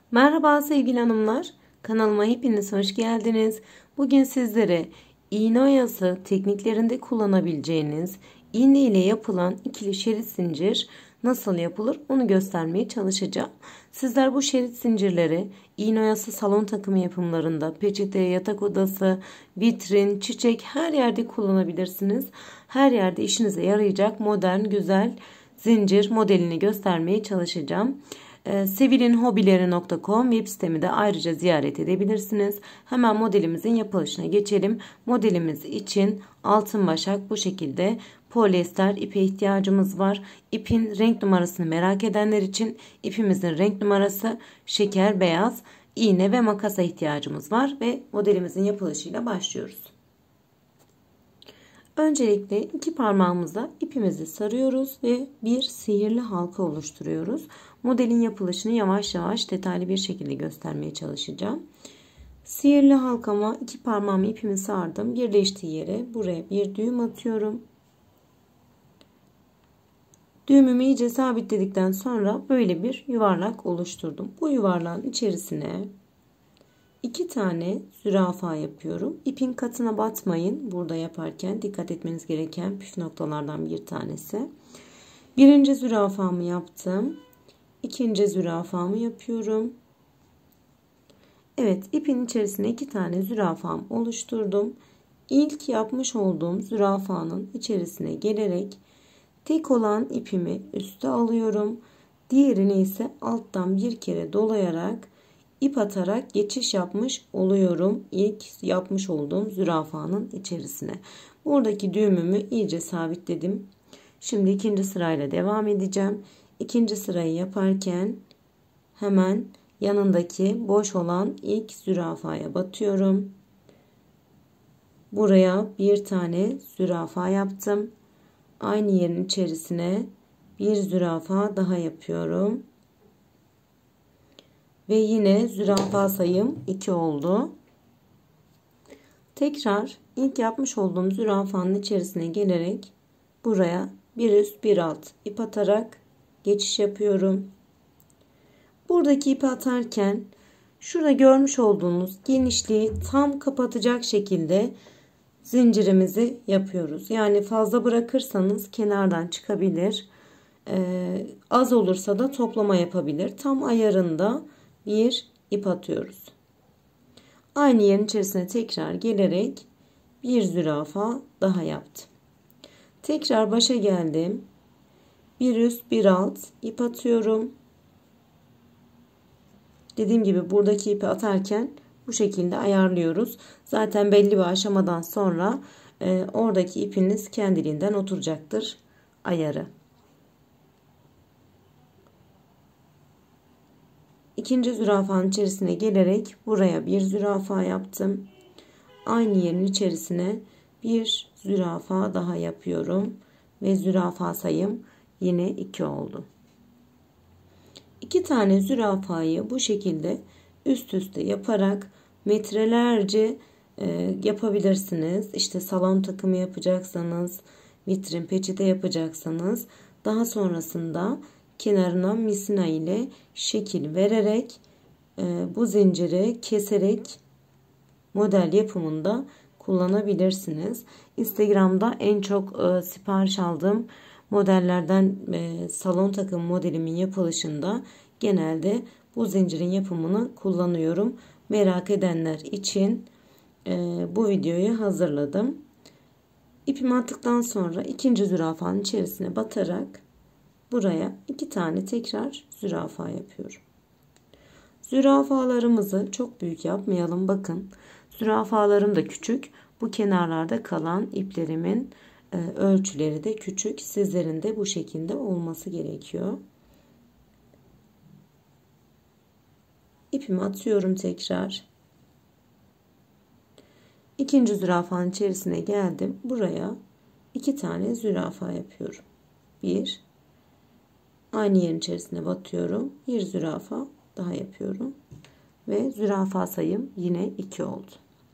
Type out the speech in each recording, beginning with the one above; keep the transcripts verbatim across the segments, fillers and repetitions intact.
Merhaba sevgili hanımlar, kanalıma hepiniz hoş geldiniz. Bugün sizlere iğne oyası tekniklerinde kullanabileceğiniz iğne ile yapılan ikili şerit zincir nasıl yapılır onu göstermeye çalışacağım. Sizler bu şerit zincirleri iğne oyası salon takımı yapımlarında, peçete, yatak odası, vitrin, çiçek her yerde kullanabilirsiniz. Her yerde işinize yarayacak modern, güzel zincir modelini göstermeye çalışacağım. sevilin hobileri nokta com web sitemi de ayrıca ziyaret edebilirsiniz. Hemen modelimizin yapılışına geçelim. Modelimiz için altın başak bu şekilde polyester ipe ihtiyacımız var. İpin renk numarasını merak edenler için ipimizin renk numarası şeker beyaz, iğne ve makasa ihtiyacımız var ve modelimizin yapılışıyla başlıyoruz. Öncelikle iki parmağımızla ipimizi sarıyoruz ve bir sihirli halka oluşturuyoruz. Modelin yapılışını yavaş yavaş detaylı bir şekilde göstermeye çalışacağım. Sihirli halkama iki parmağımı ipimi sardım. Birleştiği yere buraya bir düğüm atıyorum. Düğümümü iyice sabitledikten sonra böyle bir yuvarlak oluşturdum. Bu yuvarlağın içerisine İki tane zürafa yapıyorum. İpin katına batmayın. Burada yaparken dikkat etmeniz gereken püf noktalardan bir tanesi. Birinci zürafamı yaptım. İkinci zürafamı yapıyorum. Evet, ipin içerisine iki tane zürafam oluşturdum. İlk yapmış olduğum zürafanın içerisine gelerek tek olan ipimi üste alıyorum. Diğerini ise alttan bir kere dolayarak ip atarak geçiş yapmış oluyorum ilk yapmış olduğum zürafanın içerisine. Buradaki düğümümü iyice sabitledim. Şimdi ikinci sırayla devam edeceğim. İkinci sırayı yaparken hemen yanındaki boş olan ilk zürafaya batıyorum. Buraya bir tane zürafa yaptım. Aynı yerin içerisine bir zürafa daha yapıyorum. Ve yine zürafa sayım iki oldu. Tekrar ilk yapmış olduğum zürafanın içerisine gelerek buraya bir üst bir alt ip atarak geçiş yapıyorum. Buradaki ipi atarken şurada görmüş olduğunuz genişliği tam kapatacak şekilde zincirimizi yapıyoruz. Yani fazla bırakırsanız kenardan çıkabilir. Ee, az olursa da toplama yapabilir. Tam ayarında bir ip atıyoruz. Aynı yerin içerisine tekrar gelerek bir zürafa daha yaptım. Tekrar başa geldim. Bir üst bir alt ip atıyorum. Dediğim gibi buradaki ipi atarken bu şekilde ayarlıyoruz. Zaten belli bir aşamadan sonra e, oradaki ipiniz kendiliğinden oturacaktır ayarı. İkinci zürafanın içerisine gelerek buraya bir zürafa yaptım. Aynı yerin içerisine bir zürafa daha yapıyorum. Ve zürafa sayım yine iki oldu. İki tane zürafayı bu şekilde üst üste yaparak metrelerce e, yapabilirsiniz. İşte salon takımı yapacaksanız, vitrin peçete yapacaksanız daha sonrasında kenarına misina ile şekil vererek e, bu zinciri keserek model yapımında kullanabilirsiniz. Instagram'da en çok e, sipariş aldığım modellerden e, salon takım modelimin yapılışında genelde bu zincirin yapımını kullanıyorum. Merak edenler için e, bu videoyu hazırladım. İpimi attıktan sonra ikinci zürafanın içerisine batarak buraya iki tane tekrar zürafa yapıyorum. Zürafalarımızı çok büyük yapmayalım. Bakın zürafalarım da küçük. Bu kenarlarda kalan iplerimin e, ölçüleri de küçük. Sizlerin de bu şekilde olması gerekiyor. İpimi atıyorum tekrar. İkinci zürafanın içerisine geldim. Buraya iki tane zürafa yapıyorum. Bir. Aynı yerin içerisine batıyorum. Bir zürafa daha yapıyorum. Ve zürafa sayım yine iki oldu.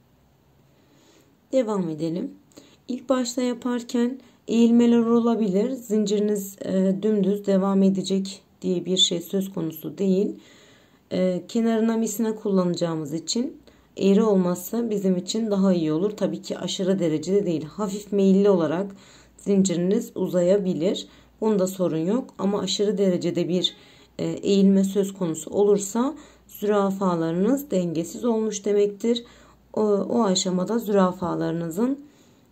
Devam edelim. İlk başta yaparken eğilmeler olabilir. Zinciriniz e, dümdüz devam edecek diye bir şey söz konusu değil. e, kenarına misina kullanacağımız için eğri olması bizim için daha iyi olur. Tabii ki aşırı derecede değil. Hafif meyilli olarak zinciriniz uzayabilir. Bunda sorun yok. Ama aşırı derecede bir e, eğilme söz konusu olursa zürafalarınız dengesiz olmuş demektir. O, o aşamada zürafalarınızın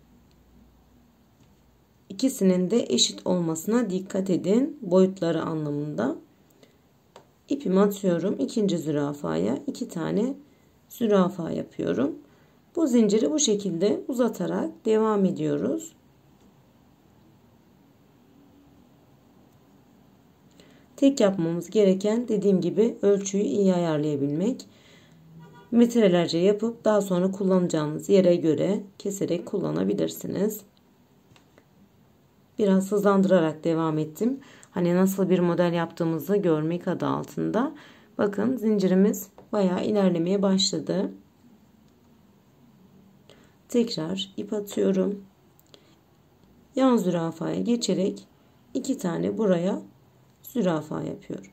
ikisinin de eşit olmasına dikkat edin. Boyutları anlamında. İpimi atıyorum. İkinci zürafaya iki tane zürafa yapıyorum. Bu zinciri bu şekilde uzatarak devam ediyoruz. Tek yapmamız gereken dediğim gibi ölçüyü iyi ayarlayabilmek. Metrelerce yapıp daha sonra kullanacağınız yere göre keserek kullanabilirsiniz. Biraz hızlandırarak devam ettim. Hani nasıl bir model yaptığımızı görmek adı altında. Bakın zincirimiz bayağı ilerlemeye başladı. Tekrar ip atıyorum. Yan zürafaya geçerek iki tane buraya zürafa yapıyorum.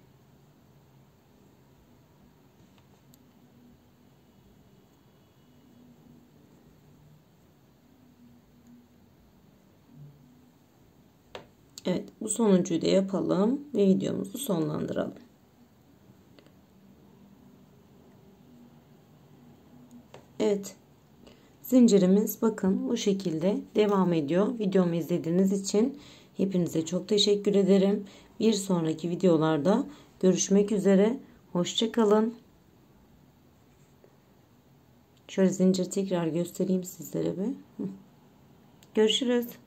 Evet, bu sonuncuyu da yapalım ve videomuzu sonlandıralım. Evet, zincirimiz bakın bu şekilde devam ediyor. Videomu izlediğiniz için hepinize çok teşekkür ederim. Bir sonraki videolarda görüşmek üzere. Hoşça kalın. Şöyle zincir tekrar göstereyim sizlere bir. Görüşürüz.